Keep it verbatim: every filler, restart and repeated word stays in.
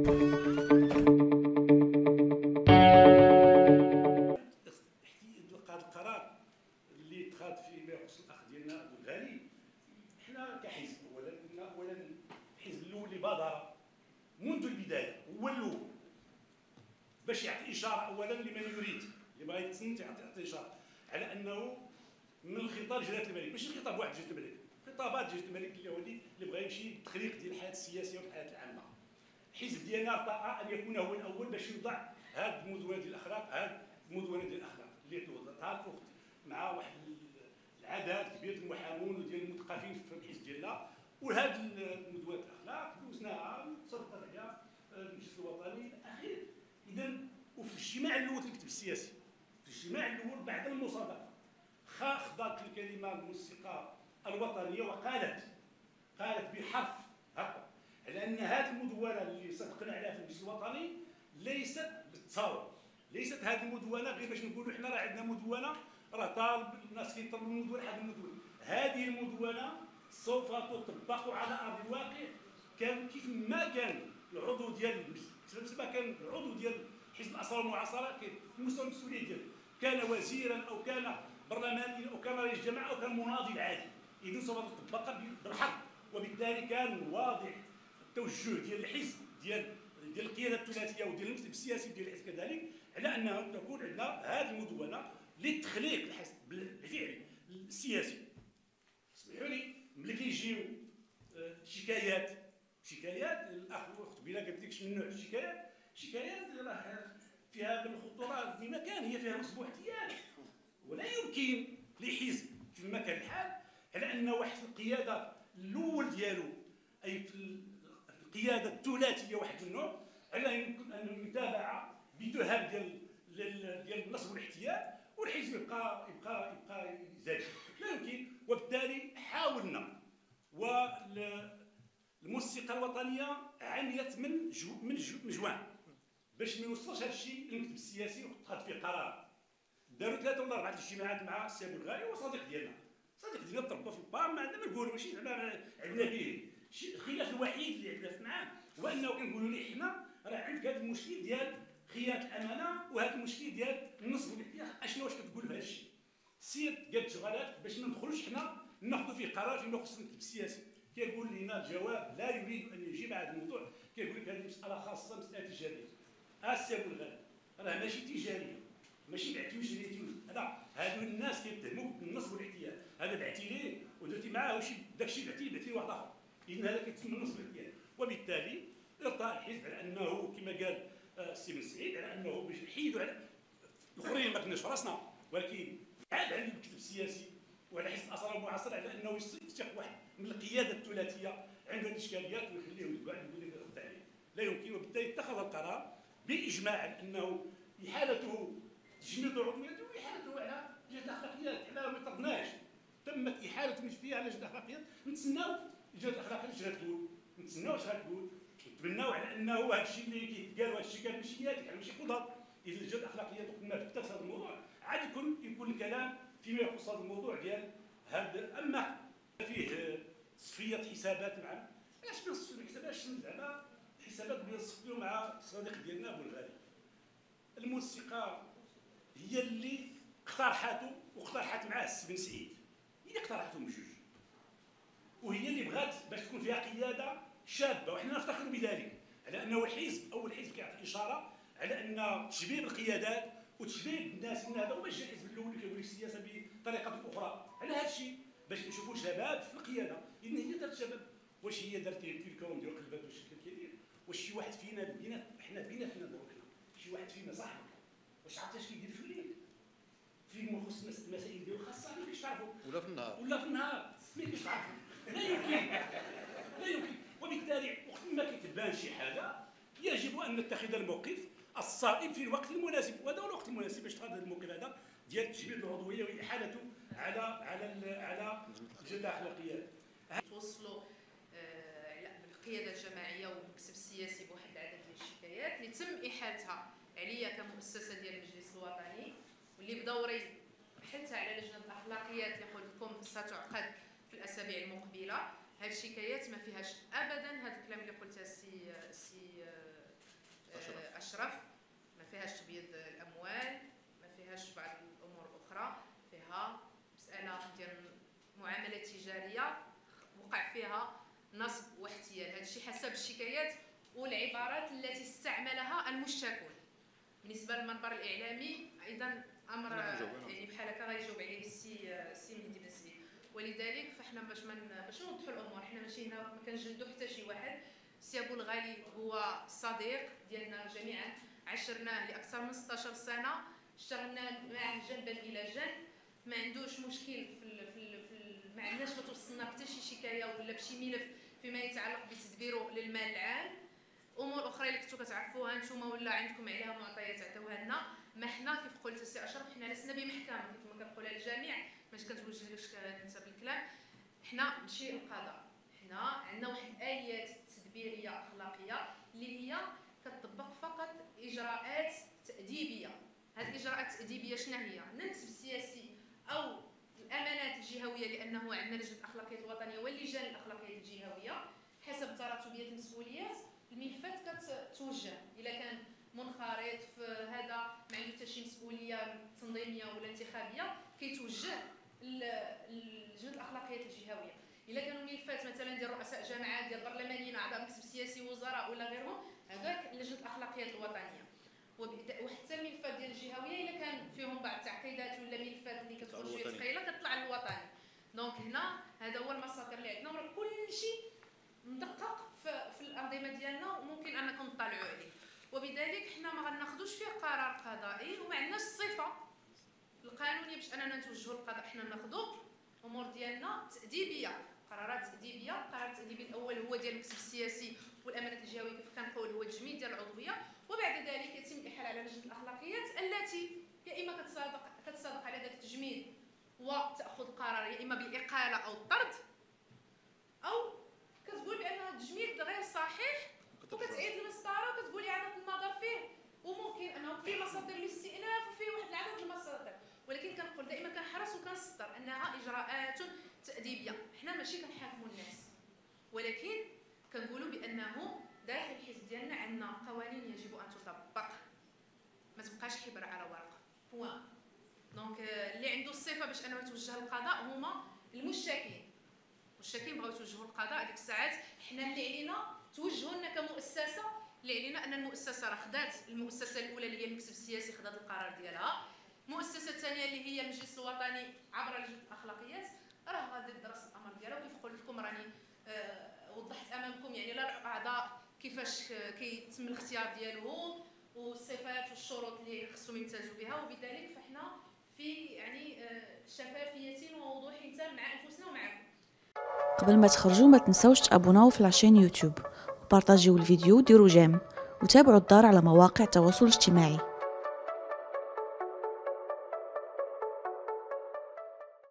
القرار اللي اتخذ فيما يخص الاخ ديالنا ابو الغالي، حنا كحزب اولا اولا الحزب الاول اللي بادر منذ البدايه هو الاول باش يعطي اشاره اولا لمن يريد اللي بغى يتصنت يعطي اشاره على انه من الخطاب جلاله الملك، ماشي الخطاب واحد جلاله الملك، خطابات جلاله الملك اليهودي اللي بغى يمشي بالتخليق ديال الحياه السياسيه والحياه العامه. الحزب ديالنا ارتأى ان يكون هو الاول باش يوضع هذه المدونه ديال الاخلاق، هذه المدونه ديال الاخلاق اللي توضعتها الاخت مع واحد العدد كبير ديال المحامون وديال المثقفين في الحزب ديالنا، وهذه المدونه الاخلاق دوزناها وتصدقت عليها المجلس الوطني الاخير. اذا وفي الاجتماع الاول في المكتب السياسي، في الاجتماع الاول بعد المصادقه خاضت الكلمه الموسيقى الوطنيه وقالت قالت بحرف هكا على ان هذه المدونه اللي صدقنا عليها في المجلس الوطني ليست بالتصاور، ليست هذه المدونه غير باش نقولوا حنا راه عندنا مدونه راه طالب الناس كيطلبوا المدونه هذه المدونه، هذه المدونه سوف تطبق على ارض الواقع. كان كيف ما كان العضو ديال مثل ما كان العضو ديال حزب الاثار والمعاصره في مستوى المسؤوليه ديالو، كان وزيرا او كان برلمانيا او كان رئيس جماعه او كان مناضل عادي، اذا سوف تطبق بالحرف. وبالتالي كان واضح التوجه ديال الحزب ديال ديال القياده الثلاثيه وديال المكتب السياسي ديال الحزب كذلك على انه تكون عندنا هذه المدونه لتخليق الحزب بالفعل السياسي. اسمحوا لي ملي كيجيو شكايات شكايات الاخ والاخت بلا قالت لك شنو نوع الشكايات، شكايات راه فيها بالخطوره في مكان، هي فيها نصب واحتيال، ولا يمكن لحزب كما كان الحال على ان واحد في القياده الاول ديالو اي في القياده الثلاثيه واحد منهم على يمكن ان يتابع بتهم ديال ديال النصب والاحتيال والحزب يبقى يبقى يبقى يزاد، لا يمكن. وبالتالي حاولنا والموسيقى الوطنيه عملت من جو من جو من جوان باش ما يوصلش هذا الشيء للمكتب السياسي واتخذ فيه قرار. داروا ثلاثه ولا اربعه اجتماعات مع السي ابو الغالي وصديق ديالنا، صديق ديالنا تربى في البار ما عندنا ما نقولوا، ماشي زعما عندنا به الخلاف الوحيد اللي عندنا معاه هو انه كنقولوا ليه حنا راه عندك هذا المشكل ديال خيانه الامانه وهذا المشكل ديال النصب والاحتيال، اشنو واش كتقول في هذا الشيء؟ سير قاد شغالات باش ما ندخلوش حنا ناخذوا فيه قرار فيما يخص المكتب السياسي. كيقول لنا الجواب لا يريد ان يجيب على هذا الموضوع، كيقول لك هذه مساله خاصه مساله تجاريه. السي ابو الغالي راه ماشي تجاريه، ماشي بعتي واش ريتي هذا هادو الناس كيتهموك بالنصب والاحتيال، هذا بعتي ليه ودرتي معاه شي داك الشيء بعتي بعتي لواحد اخر، اذا هذا كيتسمى النصب والاحتيال. وبالتالي ارتأى الحزب على انه كما قال السي بن سعيد على انه باش نحيدوا على الاخرين ما كناش في راسنا، ولكن عاد على المكتب السياسي وعلى حزب الاثار والمعاصره على انه يستحق واحد من القياده الثلاثيه عنده الاشكاليات ويخليه كاع يقول لك رد عليه، لا يمكن. وبالتالي اتخذ القرار باجماع انه احالته تجميد عضويته واحالته على جهه الاخلاقيات، حنا ما طردناش، تمت احاله فيها على جهه الاخلاقيات، نتسناو جهه الاخلاقيات اش غتقول، نتسناو اش غتقول، نتمناو على انه هذا الشيء اللي كيتقال وهذا الشيء كان ماشي ياتي يعني ماشي قدر. اذا الجهه الاخلاقيات وقلنا في هذا الموضوع عاد يكون يكون الكلام فيما يخص هذا الموضوع ديال هذا. اما فيه تصفيه حسابات مع علاش ما نصفيو الحسابات زعما حسابات اللي نصفيو مع الصديق ديالنا ابو الغالي. الموسيقى هي اللي اقترحته واقترحت معاه السي بن سعيد، هي اللي اقترحتهم بجوج، وهي اللي بغات باش تكون فيها قياده شابه، وحنا نفتخر بذلك على انه حزب اول حزب كيعطي اشاره على ان تشبيب القيادات وتشبيب الناس، ان هذا هو ماشي الحزب الاول اللي كيقول لك السياسه بطريقه اخرى على هذا الشيء باش نشوفوا شباب في القياده. اذا هي دارت شباب، واش هي دارت تلكم نديروا قلبات واش كيدير، واش شي واحد فينا بينا حنا بيناتنا دروكنا شي واحد فينا صاحبك واش عرفت اش كيدير في الليل فيما يخص المسائل ديالو خاصه ما كاينش تعرفوا، ولا في النهار ولا في النهار ما كاينش تعرفوا، لا يمكن لا يمكن. وبالتالي وقت ما كتبان شي حاجه يجب ان نتخذ الموقف الصائب في الوقت المناسب، وهذا هو الوقت المناسب باش تاخذ هذا الموقف هذا ديال تجميد العضويه واحالته على على على جهه الاخلاقيات. توصلوا بالقياده الجماعيه والمكتب السياسي بواحد العدد ديال الشكايات اللي تم احالتها عليا كمؤسسه ديال المجلس الوطني، واللي بدوري حتى على لجنه الاخلاقيات اللي قلت لكم ستعقد في الاسابيع المقبله. هذه الشكايات ما فيهاش ابدا هذا الكلام اللي قلته السي السي اشرف، ما فيهاش تبييض الاموال، ما فيهاش بعض الامور الاخرى، فيها مساله ديال معاملات تجاريه وقع فيها نصب واحتيال. هذا الشيء حسب الشكايات والعبارات التي استعملها المشتكون. بالنسبه للمنبر الاعلامي ايضا امر يعني بحال هكا غيجاوب عليه السي السي مهدي بن سعيد، ولذلك فاحنا باش من باش نوضحوا الامور، حنا ماشي هنا ما كنجلدوا حتى شي واحد. السي ابو الغالي هو صديق ديالنا جميعا، عشرناه لاكثر من ستطاش سنه، اشتغلنا معه جنبا الى جنب، ما عندوش مشكل في ال في, ال في ال ما عندناش ما توصلنا حتى شي شكايه ولا بشي ملف فيما يتعلق بتدبيره للمال العام. امور اخرى اللي كنتو كتعرفوها نتوما ولا عندكم عليها معطيات عطاوها لنا، ما حنا كيف قلت السي اشرف حنا لسنا بمحكمه كيف ما كنقولها للجميع، ماشي كنتوجهلكش انت بالكلام، حنا ماشي القضاء، حنا عندنا واحد الاليات تدبيريه اخلاقيه اللي هي كتطبق فقط اجراءات تاديبيه. هذه الاجراءات التاديبيه شنو هي؟ المكتب السياسي او الامانات الجهويه، لانه عندنا لجنه الاخلاقيات الوطنيه واللجان الاخلاقيات الجهويه حسب تراتبيه المسؤوليات، الملفات كتوجه الا كان منخرط في هذا ما عنده حتى شي مسؤوليه تنظيميه ولا انتخابيه كيتوجه للجنه الاخلاقيات الجهويه. الا كانوا ملفات مثلا ديال رؤساء جماعات ديال برلمانيين اعضاء مكتب سياسي وزراء ولا غيرهم، هذاك لجنه الاخلاقيات الوطنيه. وحتى الملفات ديال الجهويه الا كان فيهم بعض التعقيدات ولا ملفات اللي كتخرج فيها ثقيله كتطلع للوطني. دونك هنا هذا هو المصادر اللي عندنا، وراه كلشي مدقق في, في الانظمه ديالنا وممكن انكم تطلعوا عليه، وبذلك حنا ما غناخذوش فيه قرار قضائي وما عندناش الصفه القانونيه باش اننا نتوجهوا للقضاء. حنا ناخذوا امور ديالنا تاديبيه، قرارات تاديبيه. القرار التاديبي الاول هو ديال المكتب السياسي والامانات الجهويه كيف كنقول هو التجميد ديال العضويه، وبعد ذلك يتم الاحاله على لجنه الاخلاقيات التي يا اما كتصادق كتصادق على ذاك التجميد وتاخذ قرار يا اما بالاقاله او الطرد، او كتقول بان هذا التجميد غير صحيح وكتعيد المسطره وكتقول اعاده النظر فيه، وممكن انه في مصادر للاستئناف وفي واحد العدد المصادر، ولكن كنقول دائما كنحرص وكنسطر انها اجراءات تاديبيه. حنا ماشي كنحاكموا الناس، ولكن كنقولوا بانه داخل الحزب ديالنا عندنا قوانين يجب ان تطبق، ما تبقاش حبر على ورقه بوان. دونك اللي عنده الصفه باش انه يتوجه للقضاء هما المشتكين. المشتكين بغاو يتوجهوا للقضاء، ديك الساعات حنا اللي علينا توجهوا لنا كمؤسسه، اللي علينا ان المؤسسه راه خدات، المؤسسه الاولى اللي هي المكتب السياسي خدات القرار ديالها، المؤسسه الثانيه اللي هي المجلس الوطني عبر لجنه الاخلاقيات راه غادي تدرس الامر ديالها. وكيف قلت لكم راني آه وضحت امامكم يعني لا الاعضاء كيفاش كيتم الاختيار ديالهم والصفات والشروط اللي خصهم يمتازوا بها، وبذلك فاحنا في يعني آه شفافيه ووضوح تام مع انفسنا ومعكم. قبل ما تخرجوا ما تنسوش تابوناو في العشان يوتيوب وبارطاجيو الفيديو وديروا جيم وتابعوا الدار على مواقع التواصل الاجتماعي.